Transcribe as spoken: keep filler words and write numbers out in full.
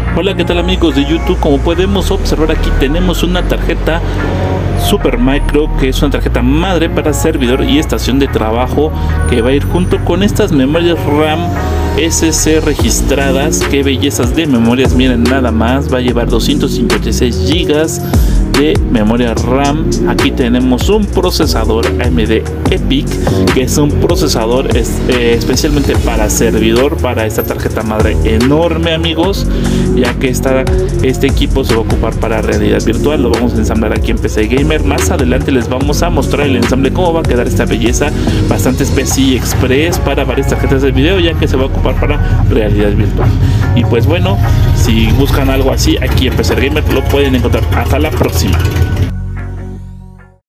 Hola, ¿qué tal amigos de YouTube? Como podemos observar aquí tenemos una tarjeta Supermicro, que es una tarjeta madre para servidor y estación de trabajo, que va a ir junto con estas memorias RAM S S D registradas. Qué bellezas de memorias, miren nada más. Va a llevar doscientos cincuenta y seis gigas de memoria RAM. Aquí tenemos un procesador A M D EPYC, que es un procesador es, eh, especialmente para servidor, para esta tarjeta madre enorme, amigos, ya que esta, este equipo se va a ocupar para realidad virtual. Lo vamos a ensamblar aquí en P C Gamer. Más adelante les vamos a mostrar el ensamble, cómo va a quedar esta belleza, bastante P C I Express para varias tarjetas de video, ya que se va a ocupar para realidad virtual. Y pues bueno, si buscan algo así aquí en P C Gamer lo pueden encontrar. Hasta la próxima.